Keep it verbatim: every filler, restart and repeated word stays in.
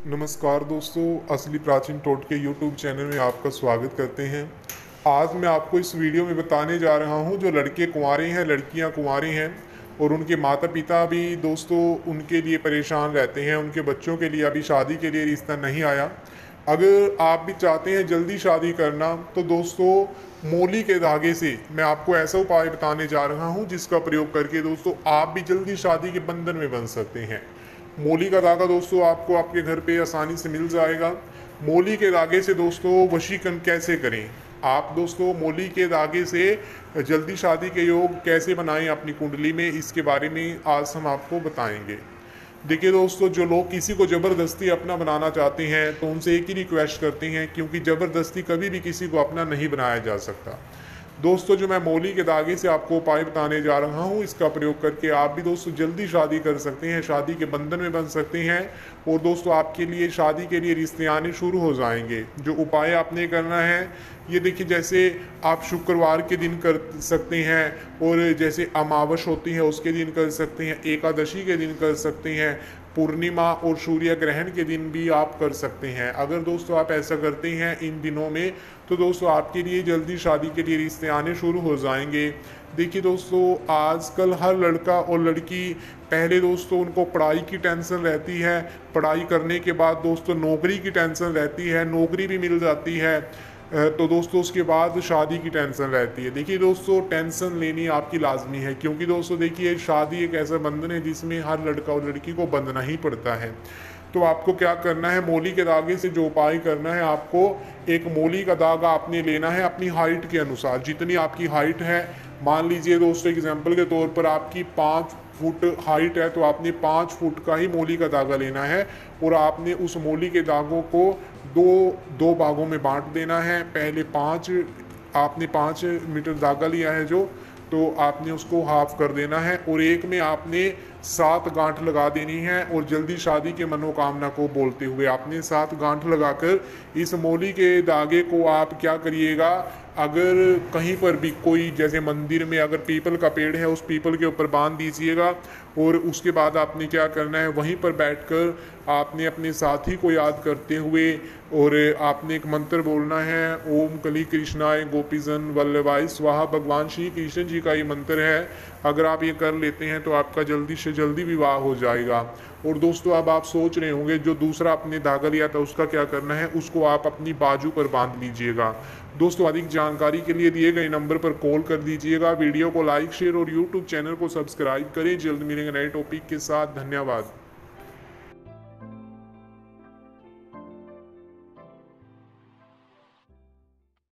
नमस्कार दोस्तों, असली प्राचीन टोटके यूट्यूब चैनल में आपका स्वागत करते हैं। आज मैं आपको इस वीडियो में बताने जा रहा हूं, जो लड़के कुंवारे हैं, लड़कियां कुंवारी हैं और उनके माता पिता भी दोस्तों उनके लिए परेशान रहते हैं। उनके बच्चों के लिए अभी शादी के लिए रिश्ता नहीं आया। अगर आप भी चाहते हैं जल्दी शादी करना, तो दोस्तों मोली के धागे से मैं आपको ऐसा उपाय बताने जा रहा हूं, जिसका प्रयोग करके दोस्तों आप भी जल्दी शादी के बंधन में बंध सकते हैं। मोली का धागा दोस्तों आपको आपके घर पे आसानी से मिल जाएगा। मोली के धागे से दोस्तों वशीकरण कैसे करें, आप दोस्तों मोली के धागे से जल्दी शादी के योग कैसे बनाएं अपनी कुंडली में, इसके बारे में आज हम आपको बताएंगे। देखिए दोस्तों, जो लोग किसी को ज़बरदस्ती अपना बनाना चाहते हैं तो उनसे एक ही रिक्वेस्ट करते हैं, क्योंकि ज़बरदस्ती कभी भी किसी को अपना नहीं बनाया जा सकता। दोस्तों, जो मैं मोली के धागे से आपको उपाय बताने जा रहा हूं, इसका प्रयोग करके आप भी दोस्तों जल्दी शादी कर सकते हैं, शादी के बंधन में बन सकते हैं और दोस्तों आपके लिए शादी के लिए रिश्ते आने शुरू हो जाएंगे। जो उपाय आपने करना है, ये देखिए, जैसे आप शुक्रवार के दिन कर सकते हैं और जैसे अमावस होती है उसके दिन कर सकते हैं, एकादशी के दिन कर सकते हैं, पूर्णिमा और सूर्य ग्रहण के दिन भी आप कर सकते हैं। अगर दोस्तों आप ऐसा करते हैं इन दिनों में, तो दोस्तों आपके लिए जल्दी शादी के लिए रिश्ते आने शुरू हो जाएंगे। देखिए दोस्तों, आजकल हर लड़का और लड़की, पहले दोस्तों उनको पढ़ाई की टेंशन रहती है, पढ़ाई करने के बाद दोस्तों नौकरी की टेंशन रहती है, नौकरी भी मिल जाती है, तो दोस्तों उसके बाद शादी की टेंशन रहती है। देखिए दोस्तों, टेंशन लेनी आपकी लाजमी है, क्योंकि दोस्तों देखिए, शादी एक ऐसा बंधन है जिसमें हर लड़का और लड़की को बंधना ही पड़ता है। तो आपको क्या करना है, मोली के धागे से जो उपाय करना है, आपको एक मोली का धागा आपने लेना है अपनी हाइट के अनुसार। जितनी आपकी हाइट है, मान लीजिए दोस्तों एग्जाम्पल के तौर पर आपकी पाँच फुट हाइट है, तो आपने पाँच फुट का ही मोली का धागा लेना है और आपने उस मोली के धागों को दो दो भागों में बांट देना है। पहले पाँच आपने पाँच मीटर धागा लिया है जो, तो आपने उसको हाफ कर देना है और एक में आपने सात गांठ लगा देनी है और जल्दी शादी के मनोकामना को बोलते हुए आपने सात गांठ लगाकर इस मोली के धागे को आप क्या करिएगा, अगर कहीं पर भी कोई जैसे मंदिर में अगर पीपल का पेड़ है, उस पीपल के ऊपर बांध दीजिएगा और उसके बाद आपने क्या करना है, वहीं पर बैठकर आपने अपने साथी को याद करते हुए और आपने एक मंत्र बोलना है, ओम कली कृष्णाय गोपीजन वल्लभाय स्वाहा। भगवान श्री कृष्ण जी का ये मंत्र है। अगर आप ये कर लेते हैं तो आपका जल्दी से जल्दी विवाह हो जाएगा। और दोस्तों, अब आप सोच रहे होंगे जो दूसरा आपने धागा लिया था उसका क्या करना है, उसको आप अपनी बाजू पर बांध लीजिएगा। दोस्तों, अधिक जानकारी के लिए दिए गए नंबर पर कॉल कर दीजिएगा। वीडियो को लाइक शेयर और यूट्यूब चैनल को सब्सक्राइब करें। जल्द मिलेंगे नए टॉपिक के साथ। धन्यवाद।